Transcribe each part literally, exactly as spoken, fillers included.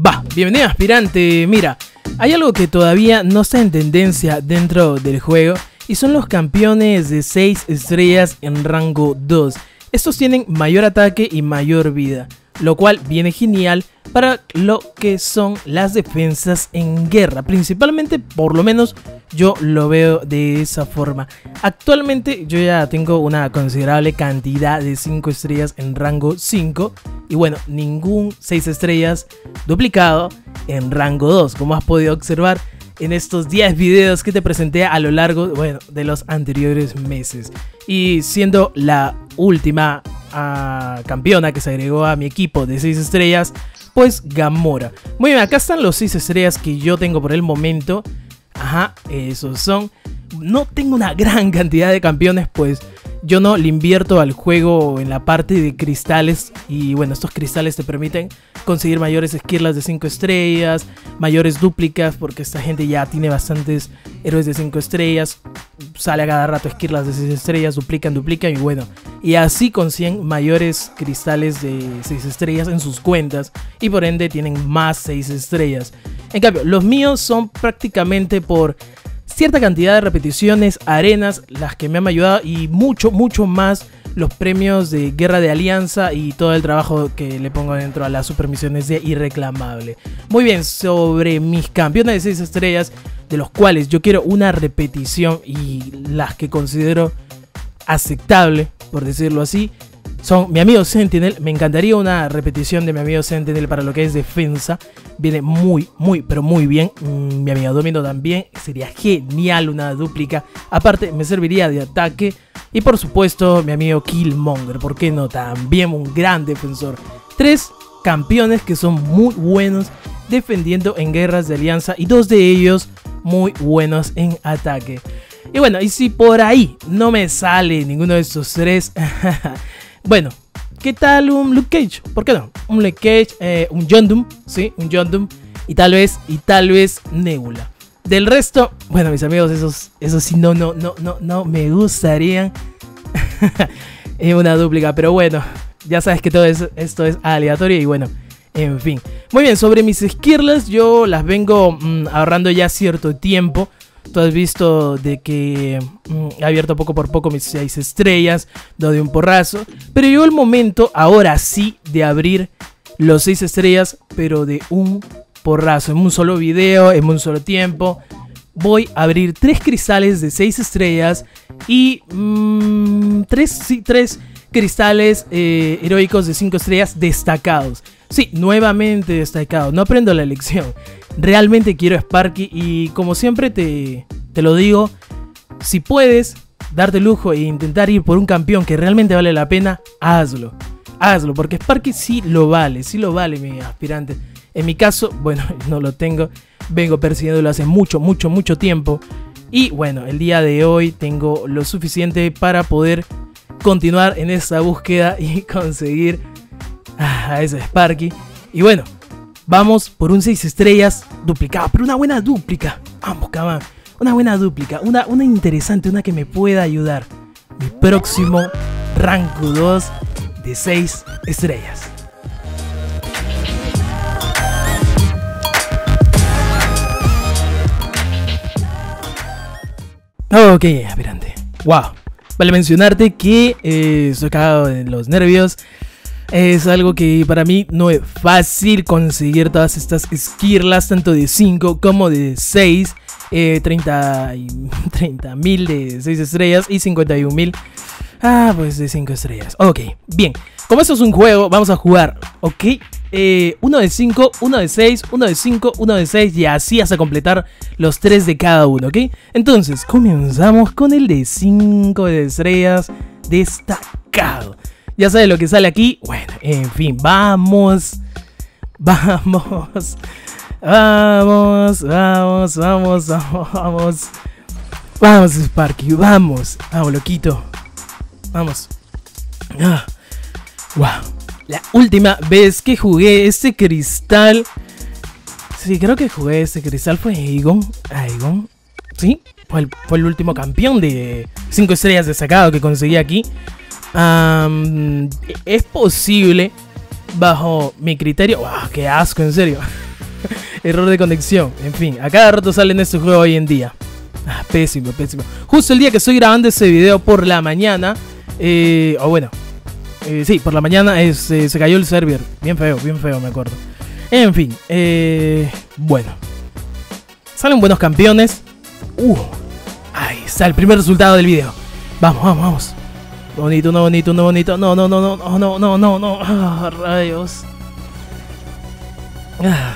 Va, bienvenido aspirante. Mira, hay algo que todavía no está en tendencia dentro del juego y son los campeones de seis estrellas en rango dos. Estos tienen mayor ataque y mayor vida, lo cual viene genial para lo que son las defensas en guerra. Principalmente, por lo menos yo lo veo de esa forma. Actualmente yo ya tengo una considerable cantidad de cinco estrellas en rango cinco. Y bueno, ningún seis estrellas duplicado en rango dos, como has podido observar en estos diez videos que te presenté a lo largo, bueno, de los anteriores meses. Y siendo la última uh, campeona que se agregó a mi equipo de seis estrellas, pues Gamora. Muy bien, acá están los seis estrellas que yo tengo por el momento. Ajá, esos son. No tengo una gran cantidad de campeones, pues yo no le invierto al juego en la parte de cristales. Y bueno, estos cristales te permiten conseguir mayores esquirlas de cinco estrellas, mayores dúplicas, porque esta gente ya tiene bastantes héroes de cinco estrellas. Sale a cada rato esquirlas de seis estrellas, duplican, duplican y bueno, y así consiguen mayores cristales de seis estrellas en sus cuentas y por ende tienen más seis estrellas. En cambio, los míos son prácticamente por cierta cantidad de repeticiones, arenas, las que me han ayudado y mucho, mucho más los premios de Guerra de Alianza y todo el trabajo que le pongo dentro a las supermisiones de Irreclamable. Muy bien, sobre mis campeones de seis estrellas, de los cuales yo quiero una repetición y las que considero aceptable, por decirlo así, son mi amigo Sentinel. Me encantaría una repetición de mi amigo Sentinel para lo que es defensa. Viene muy, muy, pero muy bien. Mm, mi amigo Domino también. Sería genial una dúplica. Aparte, me serviría de ataque. Y por supuesto, mi amigo Killmonger. ¿Por qué no? También un gran defensor. Tres campeones que son muy buenos defendiendo en guerras de alianza. Y dos de ellos muy buenos en ataque. Y bueno, y si por ahí no me sale ninguno de estos tres... Bueno, ¿qué tal un Luke Cage? ¿Por qué no? Un Luke Cage, eh, un Yondu, sí, un Yondu y tal vez, y tal vez Nebula. Del resto, bueno, mis amigos, esos, esos sí no, no, no, no, no me gustarían una dúplica, pero bueno, ya sabes que todo eso, esto es aleatorio y bueno, en fin. Muy bien, sobre mis esquirlas, yo las vengo mmm, ahorrando ya cierto tiempo. Tú has visto de que mm, he abierto poco por poco mis seis estrellas, no de un porrazo. Pero llegó el momento, ahora sí, de abrir los seis estrellas, pero de un porrazo. En un solo video, en un solo tiempo. Voy a abrir tres cristales de seis estrellas y mmm, tres, sí, tres cristales eh, heroicos de cinco estrellas destacados. Sí, nuevamente destacados. No aprendo la lección. Realmente quiero Sparky y como siempre te, te lo digo, si puedes darte lujo e intentar ir por un campeón que realmente vale la pena, hazlo. Hazlo, porque Sparky sí lo vale, sí lo vale mi aspirante. En mi caso, bueno, no lo tengo, vengo persiguiéndolo hace mucho, mucho, mucho tiempo. Y bueno, el día de hoy tengo lo suficiente para poder continuar en esa búsqueda y conseguir a ese Sparky. Y bueno, vamos por un seis estrellas duplicado, pero una buena dúplica. Vamos, cabrón. Una buena dúplica, una, una interesante, una que me pueda ayudar. Mi próximo rango dos de seis estrellas. Ok, aspirante. Wow. Vale mencionarte que eh, estoy cagado de los nervios. Es algo que para mí no es fácil conseguir todas estas esquirlas, tanto de cinco como de seis. Eh, treinta mil de seis estrellas y cincuenta y un mil ah, pues de cinco estrellas. Ok, bien. Como esto es un juego, vamos a jugar. Ok, eh, uno de cinco, uno de seis, uno de cinco, uno de seis y así hasta completar los tres de cada uno. Ok, entonces comenzamos con el de cinco de estrellas destacado. Ya sabes lo que sale aquí. Bueno, en fin, vamos. Vamos. Vamos, vamos, vamos, vamos, vamos. Vamos, Sparky, vamos. Vamos, loquito. Vamos. Ah, wow. La última vez que jugué este cristal. Sí, creo que jugué este cristal fue Aegon. Aegon. Sí, fue el, fue el último campeón de cinco estrellas destacado que conseguí aquí. Um, es posible, bajo mi criterio. ¡Wow! ¡Qué asco! En serio. Error de conexión. En fin, a cada rato sale en este juego hoy en día. Ah, pésimo, pésimo. Justo el día que estoy grabando ese video por la mañana. Eh, o bueno. Eh, sí, por la mañana es, eh, se cayó el server. Bien feo, bien feo, me acuerdo. En fin. Eh, bueno. Salen buenos campeones. Uh, ahí está el primer resultado del video. Vamos, vamos, vamos. Bonito, no bonito, no bonito. No, no, no, no, no, no, no, no, no. Ah, rayos. Ah.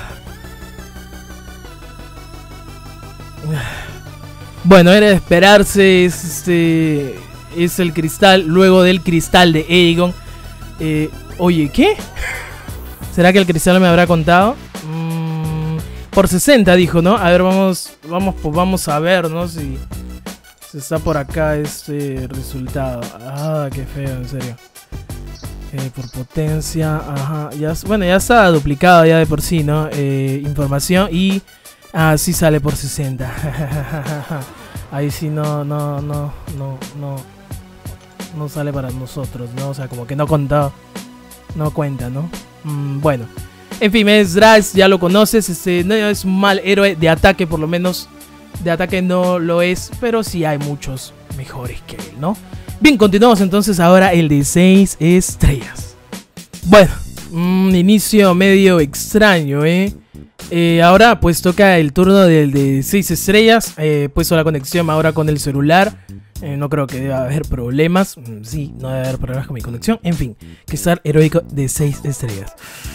Bueno, era de esperarse. Es, este, es el cristal. Luego del cristal de Aegon. Eh, oye, ¿qué? ¿Será que el cristal me habrá contado? Mm, por sesenta dijo, ¿no? A ver, vamos, vamos, pues vamos a ver, ¿no? Si... está por acá este resultado. Ah, qué feo, en serio. Eh, por potencia, ajá. Ya, bueno, ya está duplicado ya de por sí, ¿no? Eh, información y... Ah, sí sale por sesenta. Ahí sí no, no, no, no, no. No sale para nosotros, ¿no? O sea, como que no contado. No cuenta, ¿no? Mm, bueno. En fin, es Draz, ya lo conoces. Este no es un mal héroe de ataque, por lo menos. De ataque no lo es, pero sí hay muchos mejores que él, ¿no? Bien, continuamos entonces ahora el de seis estrellas. Bueno, un inicio medio extraño, ¿eh? eh ahora pues toca el turno del de seis estrellas. He eh, puesto la conexión ahora con el celular. Eh, no creo que deba haber problemas. Sí, no debe haber problemas con mi conexión. En fin, cristal heroico de seis estrellas.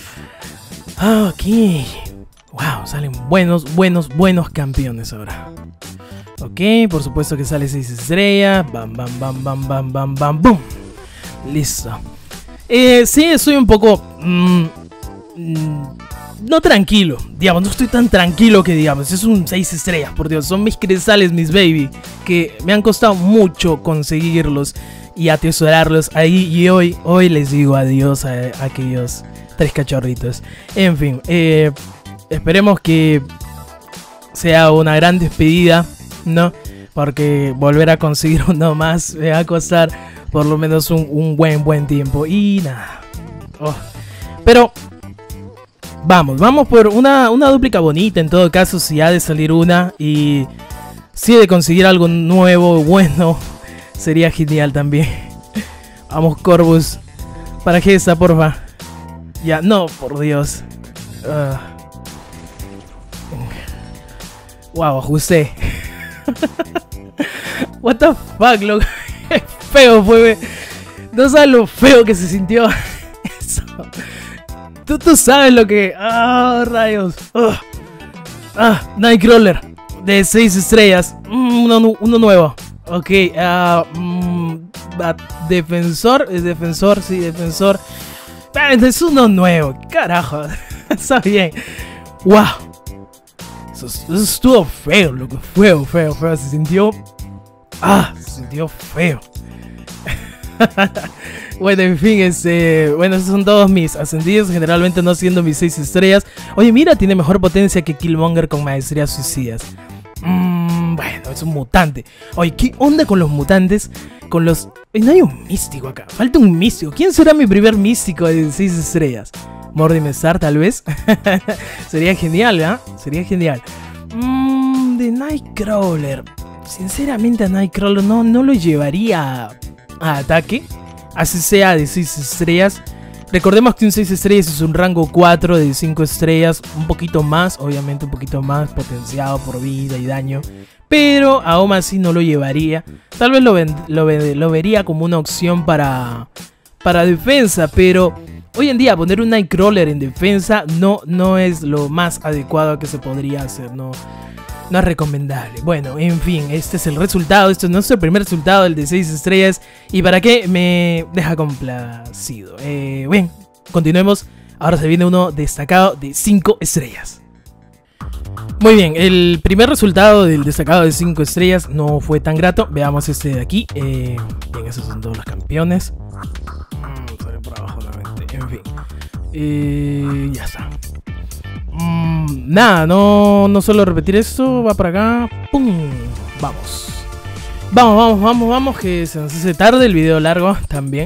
Ok. Wow, salen buenos, buenos, buenos campeones ahora. Ok, por supuesto que sale seis estrellas. Bam, bam, bam, bam, bam, bam, bam, boom. Listo. Eh, sí, estoy un poco... Mmm, mmm, no tranquilo, digamos, no estoy tan tranquilo que digamos. Es un seis estrellas, por Dios. Son mis cristales, mis baby, que me han costado mucho conseguirlos y atesorarlos ahí. Y hoy, hoy les digo adiós a, a aquellos tres cachorritos. En fin, eh... esperemos que sea una gran despedida, ¿no? Porque volver a conseguir uno más me va a costar por lo menos un, un buen, buen tiempo. Y nada. Oh. Pero vamos, vamos por una, una dúplica bonita en todo caso. Si ha de salir una y si he de conseguir algo nuevo, bueno, sería genial también. Vamos, Corvus. ¿Para qué está, porfa? Ya, no, por Dios. Uh. Wow, ajusté. What the fuck, loco. Feo fue. No sabes lo feo que se sintió eso. Tú, tú sabes lo que... Ah, rayos. Uh. Ah, Nightcrawler de seis estrellas. Mm, uno, uno nuevo. Ok. Uh, mm, defensor. Es defensor, sí, defensor. Es uno nuevo. Carajo. Está bien. Wow. Eso, eso estuvo feo, loco. Feo, feo, feo. Se sintió... Ah, se sintió feo. Bueno, en fin, este, bueno, esos son todos mis ascendidos, generalmente no siendo mis seis estrellas. Oye, mira, tiene mejor potencia que Killmonger con maestrías suicidas. Mmm, bueno, es un mutante. Oye, ¿qué onda con los mutantes? Con los... No hay un místico acá, falta un místico. ¿Quién será mi primer místico de seis estrellas? Mordimerstar, tal vez. Sería genial, ¿eh? Sería genial. Mmm, de Nightcrawler. Sinceramente a Nightcrawler no, no lo llevaría a, a ataque. Así sea de seis estrellas. Recordemos que un seis estrellas es un rango cuatro de cinco estrellas. Un poquito más, obviamente un poquito más potenciado por vida y daño. Pero aún así no lo llevaría. Tal vez lo, ven, lo, lo vería como una opción para, para defensa. Pero hoy en día poner un Nightcrawler en defensa no, no es lo más adecuado que se podría hacer. No, no es recomendable. Bueno, en fin, este es el resultado. Este es nuestro primer resultado, el de seis estrellas. Y para qué me deja complacido. Eh, bien, continuemos. Ahora se viene uno destacado de cinco estrellas. Muy bien, el primer resultado del destacado de cinco estrellas no fue tan grato. Veamos este de aquí. Eh, bien, esos son todos los campeones. Mm, sale por abajo nuevamente. En fin. Eh, ya está. Mm, nada, no, no suelo repetir esto. Va para acá. ¡Pum! Vamos. Vamos, vamos, vamos, vamos. Que se nos hace tarde el video largo también.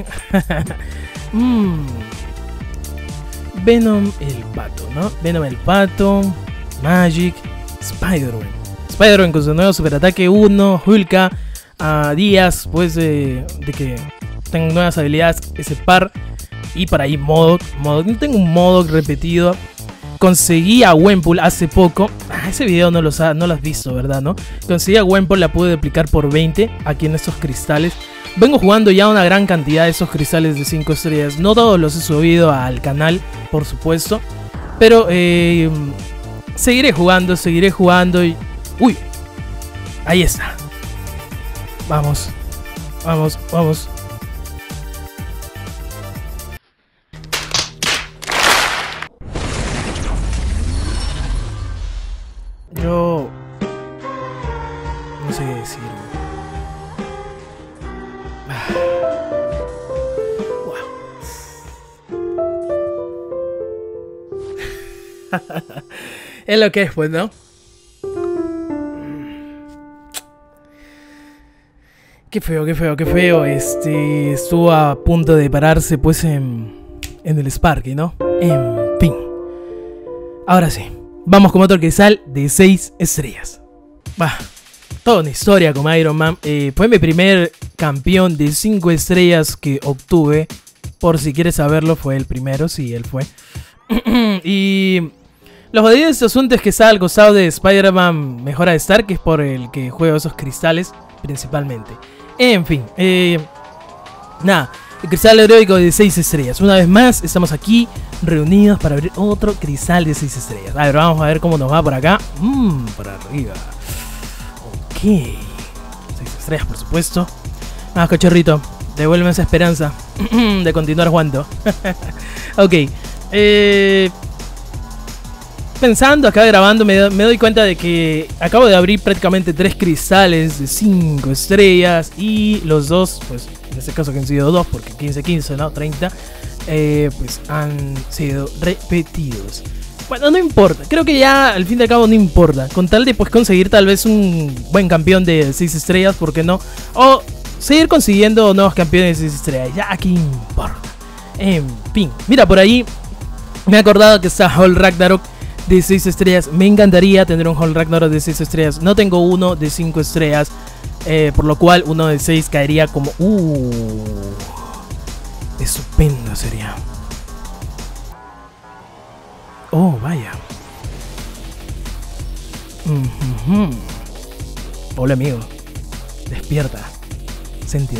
mm. Venom el pato, ¿no? Venom el pato. Magic, Spider-Man. Spider-Man con su nuevo superataque uno, Hulka, a días pues de, de que tengan nuevas habilidades ese par. Y por ahí Modok, Modok. No tengo un Modok repetido. Conseguí a Gwenpool hace poco. Ah, ese video no, los ha, no lo has visto, ¿verdad? ¿No? Conseguí a Gwenpool, la pude duplicar por veinte aquí en estos cristales. Vengo jugando ya una gran cantidad de esos cristales de cinco estrellas. No todos los he subido al canal, por supuesto. Pero eh, seguiré jugando, seguiré jugando y... ¡Uy! Ahí está. Vamos, vamos, vamos. Yo... no sé qué decir. Ah. Wow. Es lo que es, pues, ¿no? Qué feo, qué feo, qué feo. Este... Estuvo a punto de pararse, pues, en... en el Sparky, ¿no? En fin. Ahora sí. Vamos con otro cristal de seis estrellas. Bah, toda una historia con Iron Man. Eh, fue mi primer campeón de cinco estrellas que obtuve. Por si quieres saberlo, fue el primero. Sí, él fue. Y los jodidos de este asunto es que está al costado de Spider-Man Mejora de Stark, que es por el que juego esos cristales principalmente. En fin, eh, nada. El cristal heroico de seis estrellas. Una vez más, estamos aquí reunidos para abrir otro cristal de seis estrellas. A ver, vamos a ver cómo nos va por acá. Mmm, por arriba. Ok. seis estrellas, por supuesto. Ah, cachorrito, devuélveme esa esperanza de continuar jugando. Ok. Eh, pensando acá grabando, me, do, me doy cuenta de que acabo de abrir prácticamente tres cristales de cinco estrellas. Y los dos, pues... en este caso que han sido dos, porque quince quince, ¿no? treinta, eh, pues han sido repetidos. Bueno, no importa, creo que ya al fin y al cabo no importa. Con tal de pues conseguir tal vez un buen campeón de seis estrellas, ¿por qué no? O seguir consiguiendo nuevos campeones de seis estrellas, ya aquí importa. En fin, mira, por ahí me he acordado que está Hall Ragnarok de seis estrellas. Me encantaría tener un Hall Ragnarok de seis estrellas. No tengo uno de cinco estrellas. Eh, por lo cual uno de seis caería como... Uh, estupendo sería. Oh, vaya. Mm-hmm. Hola, amigo. Despierta. Sentinel.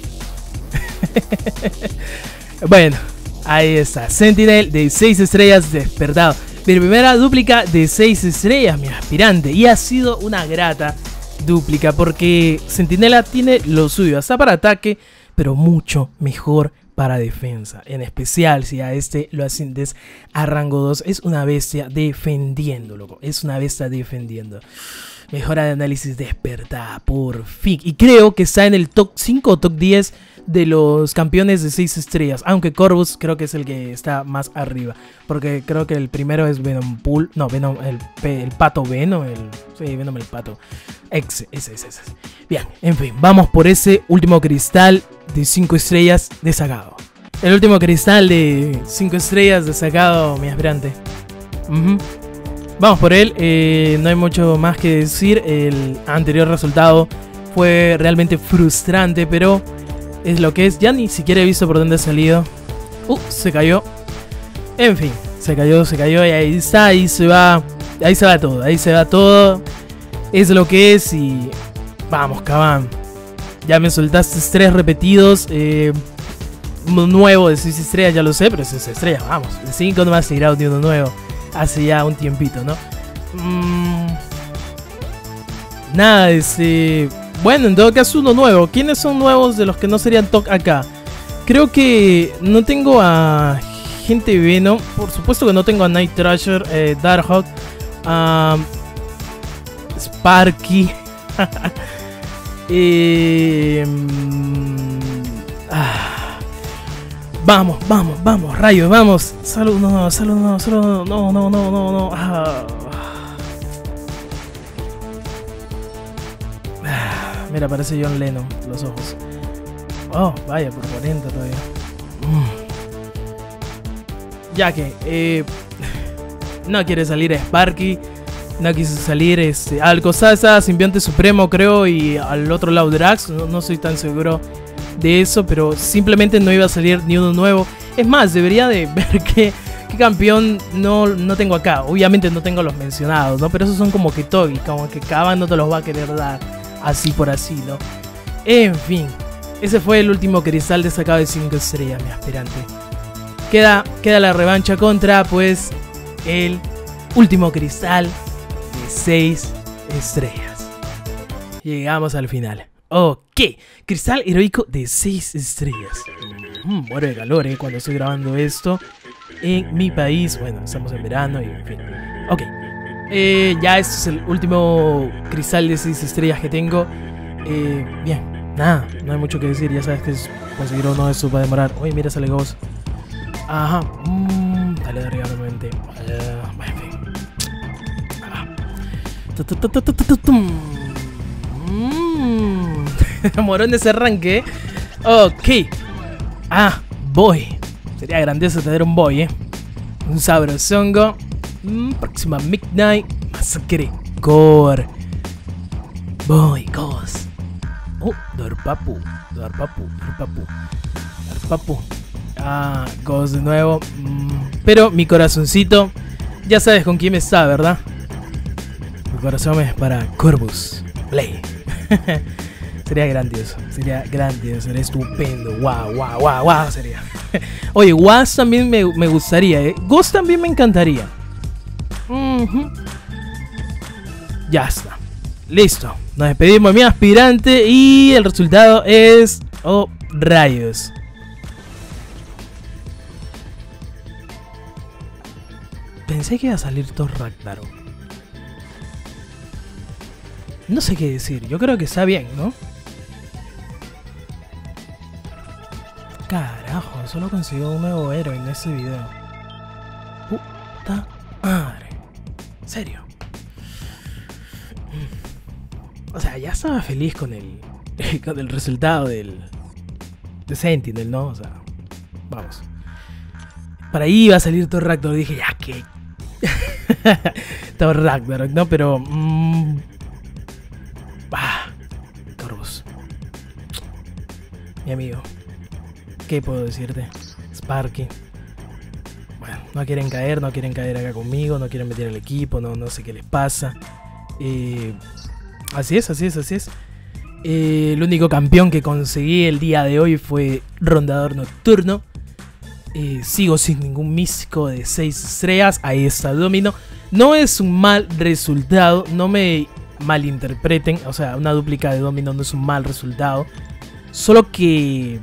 Bueno, ahí está. Sentinel de seis estrellas despertado. Mi primera dúplica de seis estrellas, mi aspirante. Y ha sido una grata dúplica porque Centinela tiene lo suyo, hasta para ataque, pero mucho mejor para defensa. En especial si a este lo asciendes a rango dos, es una bestia defendiendo, loco. Es una bestia defendiendo. Mejora de análisis despertada, por fin. Y creo que está en el top cinco o top diez de los campeones de seis estrellas. Aunque Corvus creo que es el que está más arriba. Porque creo que el primero es Venom Pool. No, Venom, el, el pato Venom. El, sí, Venom el pato. Ese, ese, ese, ese. Bien, en fin, vamos por ese último cristal de cinco estrellas de Sagado. El último cristal de cinco estrellas de Sagado, mi aspirante. Uh-huh. Vamos por él, eh, no hay mucho más que decir. El anterior resultado fue realmente frustrante, pero es lo que es. Ya ni siquiera he visto por dónde ha salido. Uh, se cayó. En fin, se cayó, se cayó y ahí está, ahí se va. Ahí se va todo, ahí se va todo. Es lo que es y... Vamos, cabán. Ya me soltaste tres repetidos. Eh, uno nuevo de seis estrellas, ya lo sé, pero es seis estrellas, vamos. De cinco no me has tirado ni uno nuevo. Hace ya un tiempito, ¿no? Mm, nada, este... Bueno, en todo caso uno nuevo. ¿Quiénes son nuevos de los que no serían T O C acá? Creo que no tengo a gente Venom. Por supuesto que no tengo a Night Thrasher, eh, Darkhawk, uh, Sparky. eh, ah. Vamos, vamos, vamos, rayos, vamos. Salud, no, no, salud, no, salud, no, no, no, no, no. Ah. Mira, parece John Lennon, los ojos. Oh, vaya, por cuarenta todavía. Mm. Ya que, eh, no quiere salir Sparky. No quise salir. Este, al costado estaba Simbionte Supremo, creo. Y al otro lado Drax. No, no soy tan seguro de eso. Pero simplemente no iba a salir ni uno nuevo. Es más, debería de ver qué, qué campeón no, no tengo acá. Obviamente no tengo los mencionados, ¿no? Pero esos son como que Togi. Como que Kaban no te los va a querer dar así por así, ¿no? En fin. Ese fue el último cristal destacado de cinco estrellas, mi aspirante. Queda, queda la revancha contra, pues, el último cristal de seis estrellas. Llegamos al final. Ok, cristal heroico de seis estrellas. Mm, muero de calor, eh, cuando estoy grabando esto en mi país. Bueno, estamos en verano y en fin. Ok, eh, ya este es el último cristal de seis estrellas que tengo. Eh, bien. Nada, no hay mucho que decir, ya sabes que es conseguir uno de estos va a demorar. Uy, mira, sale Ghost. Ajá, mmm, dale de arriba nuevamente. Uh, en fin. Ah. Morón de ese arranque. Ok. Ah, Boy. Sería grandioso tener un Boy, eh. Un sabrosongo. Mm, próxima Midnight Massacre Core. Boy, Ghost. Oh, Dorpapu, Dorpapu, Dorpapu, Dorpapu. Ah, Ghost de nuevo. Mm, pero mi corazoncito, ya sabes con quién está, ¿verdad? Mi corazón es para Corvus Play. Sería grandioso, sería grandioso, sería estupendo. Wow, wow, wow, wow, sería. Oye, Was también me, me gustaría, ¿eh? Ghost también me encantaría. Uh-huh. Ya está. Listo, nos despedimos de mi aspirante y el resultado es... Oh, rayos. Pensé que iba a salir Thor Ragnarok. No sé qué decir, yo creo que está bien, ¿no? Carajo, solo consiguió un nuevo héroe en este video. Puta madre. ¿En serio? O sea, ya estaba feliz con el, con el resultado del de Sentinel, ¿no? O sea, vamos. Para ahí iba a salir Thor Ragnarok. Dije, ya que... Thor Ragnarok, ¿no? Pero... Mmm, ah, Corvus. Mi amigo. ¿Qué puedo decirte? Sparky. Bueno, no quieren caer, no quieren caer acá conmigo, no quieren meter el equipo, no, no sé qué les pasa. Eh... Así es, así es, así es. Eh, el único campeón que conseguí el día de hoy fue Rondador Nocturno. Eh, sigo sin ningún místico de seis estrellas. Ahí está Domino. No es un mal resultado. No me malinterpreten. O sea, una dúplica de Domino no es un mal resultado. Solo que...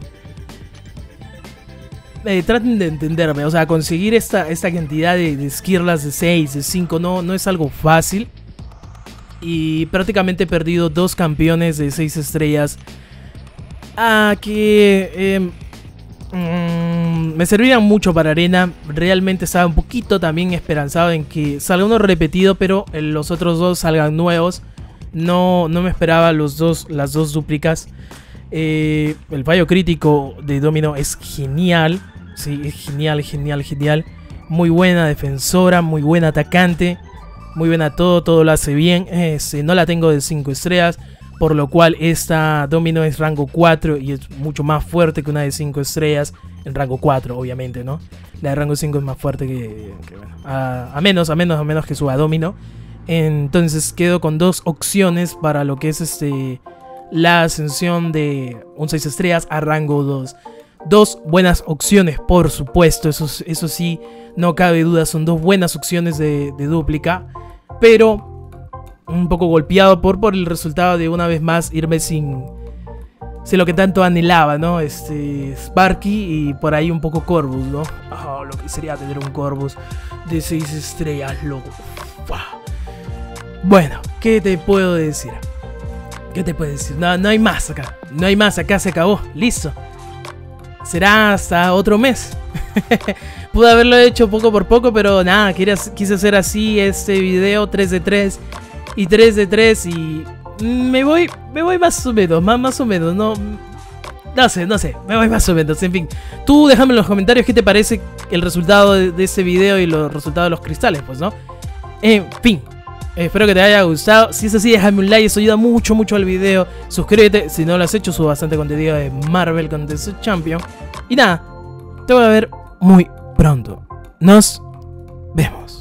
Eh, traten de entenderme. O sea, conseguir esta, esta cantidad de, de esquirlas de seis, de cinco no, no es algo fácil. Y prácticamente he perdido dos campeones de seis estrellas. Ah, que eh, mm, me servirían mucho para arena. Realmente estaba un poquito también esperanzado en que salga uno repetido, pero los otros dos salgan nuevos. No, no me esperaba los dos, las dos dúplicas. Eh, el fallo crítico de Domino es genial. Sí, es genial, genial, genial. Muy buena defensora, muy buena atacante. Muy buena todo, todo lo hace bien. Este, no la tengo de cinco estrellas, por lo cual esta Domino es rango cuatro y es mucho más fuerte que una de cinco estrellas en rango cuatro, obviamente, ¿no? La de rango cinco es más fuerte que, que bueno, a, a menos, a menos, a menos que suba Domino. Entonces quedo con dos opciones para lo que es este la ascensión de un seis estrellas a rango dos. Dos buenas opciones, por supuesto, eso, eso sí, no cabe duda, son dos buenas opciones de, de dúplica, pero un poco golpeado por, por el resultado de una vez más irme sin, sin lo que tanto anhelaba, ¿no? Este, Sparky y por ahí un poco Corvus, ¿no? Oh, lo que sería tener un Corvus de seis estrellas, loco. Bueno, ¿qué te puedo decir? ¿Qué te puedo decir? No, no hay más acá, no hay más, acá se acabó, listo. Será hasta otro mes. Pude haberlo hecho poco por poco, pero nada, quise, quise hacer así este video tres de tres y tres de tres y me voy, me voy más o menos, más, más o menos, no, no sé, no sé, me voy más o menos, en fin. Tú déjame en los comentarios qué te parece el resultado de, de este video y los resultados de los cristales, pues, ¿no? En fin, Espero que te haya gustado. Si es así, déjame un like, eso ayuda mucho, mucho al video. Suscríbete si no lo has hecho, subo bastante contenido de Marvel Contest Champion. Y nada, te voy a ver muy pronto. Nos vemos.